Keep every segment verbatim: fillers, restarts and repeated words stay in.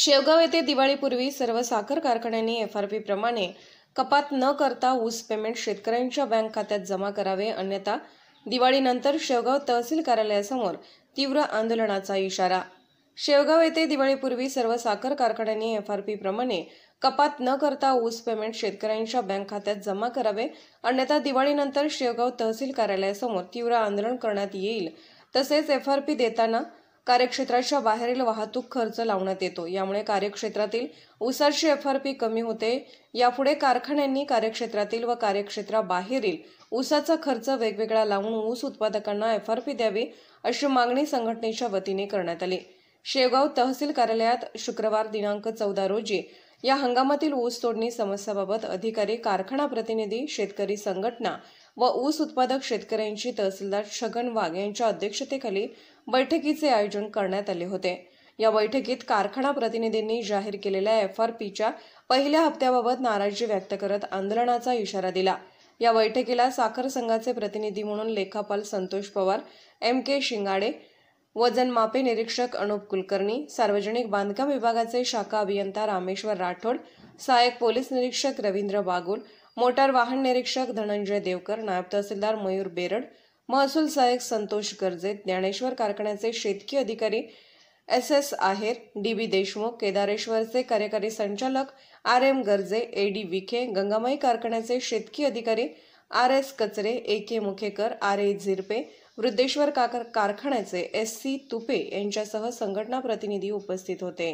शेवगाव येथे दिवाळीपूर्वी सर्व साखर कारखान्यांनी एफआरपी प्रमाणे कपात न करता ऊस पेमेंट शेतकऱ्यांच्या बँक खात्यात जमा करावे, अन्यथा दिवाळीनंतर शेवगाव तहसील कार्यालयासमोर तीव्र आंदोलनाचा इशारा। शेवगाव येथे दिवाळीपूर्वी सर्व साखर कारखान्यांनी एफआरपी प्रमाणे कपात न करता ऊस पेमेंट शेतकऱ्यांच्या बँक खात्यात जमा करावे, अन्यथा दिवाळीनंतर शेवगाव तहसील कार्यालयासमोर तीव्र आंदोलन करण्यात येईल। तसेच एफआरपी देताना कार्यक्षेत्राच्या बाहेरील वाहतूक खर्च लावण्यात येतो, यामुळे कार्यक्षेत्रातील ऊसाची एफआरपी कमी होते। यापुढे कारखान्यांनी कार्यक्षेत्रातील व कार्यक्षेत्राबाहेरील ऊसाचा खर्च वेगवेगळा लावून ऊस उत्पादकांना एफआरपी द्यावी, अशी मागणी संघटनेच्या वतीने करण्यात आली। शेवगाव तहसील कार्यालयात शुक्रवार दिनांक चौदा रोजी या हंगामातील ऊस तोडणी समस्याबाबत अधिकारी, कारखाना प्रतिनिधी, शेतकरी संघटना व ऊस उत्पादक शेतकऱ्यांची तहसीलदार छगन वाघ यांच्या अध्यक्षतेखाली बैठकीचे आयोजन करण्यात आले होते। या बैठकीत कारखाना प्रतिनिधींनी जाहीर केलेल्या एफआरपीच्या पहिल्या हप्त्याबाबत नाराजी व्यक्त करत आंदोलनाचा इशारा दिला। या बैठकीला साखर संघाचे प्रतिनिधी म्हणून लेखापाल संतोष पवार, एम के शिंगाडे, वजन मापे निरीक्षक अनुप कुलकर्णी, सार्वजनिक बांधकाम विभागाचे शाखा अभियंता रामेश्वर राठोड, सहाय्यक पोलीस निरीक्षक रवींद्र बागुल, मोटार वाहन निरीक्षक धनंजय देवकर, नायब तहसीलदार मयूर बेरड, महसूल सहाय्यक संतोष गर्जे, ज्ञानेश्वर कारखान्याचे शेतकी अधिकारी S S Aher, D B Deshmukh, केदारेश्वरचे कार्यकारी संचालक R M Garje, A D Vikhe, Gangamai कारखान्याचे शेतकी अधिकारी आर एस कचरे, ए के मुखेकर, आर ए झिरपे, वृद्धेश्वर कारखान्याचे एस सी तुपे यांच्यासह संघटना प्रतिनिधी उपस्थित होते।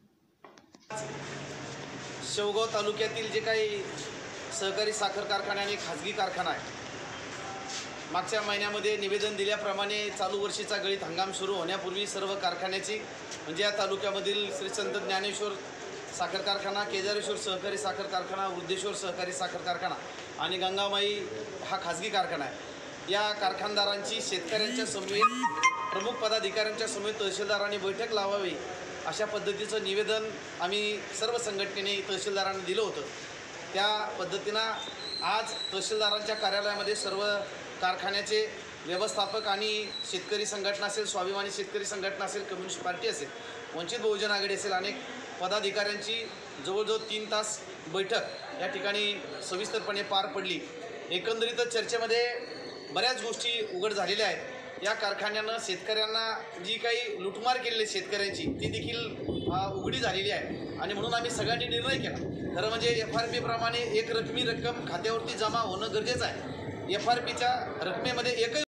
शेवगाव तालुक्यातील जे काही सहकारी साखर कारखाने आणि खाजगी कारखाना आहे, मागच्या महिन्यामध्ये निवेदन दिल्याप्रमाणे चालू वर्षीचा गळीत हंगाम सुरू होण्यापूर्वी सर्व कारखान्याची म्हणजे या तालुक्यामधील श्री संत ज्ञानेश्वर साखर कारखाना, केदारेश्वर सहकारी साखर कारखाना, वृद्धेश्वर सहकारी साखर कारखाना आणि गंगामाई हा खाजगी कारखाना आहे, या कारखानदारांची शेतकऱ्यांच्या समेत प्रमुख पदाधिकाऱ्यांच्या समेत तहसीलदारांनी बैठक लावावी अशा पद्धतीचं निवेदन आम्ही सर्व संघटनेने तहसीलदारांना दिलं होतं। त्या पद्धतीनं आज तहसीलदारांच्या कार्यालयामध्ये सर्व कारखान्याचे व्यवस्थापक आणि शेतकरी संघटना असेल, स्वाभिमानी शेतकरी संघटना असेल, कम्युनिस्ट पार्टी असेल, वंचित बहुजन आघाडी असेल, अनेक पदाधिकाऱ्यांची जवळजवळ तीन तास बैठक या ठिकाणी सविस्तरपणे पार पडली। एकंदरीतच चर्चेमध्ये बऱ्याच गोष्टी उघड झालेल्या आहेत। या कारखान्यानं शेतकऱ्यांना जी काही लुटमार केलेली शेतकऱ्यांची ती देखील उघडी झालेली आहे आणि म्हणून आम्ही सगळ्यांनी निर्णय केला। खरं म्हणजे एफ आर पी प्रमाणे एक रकमी रक्कम खात्यावरती जमा होणं गरजेचं आहे। एफ आर पीच्या रकमेमध्ये एकही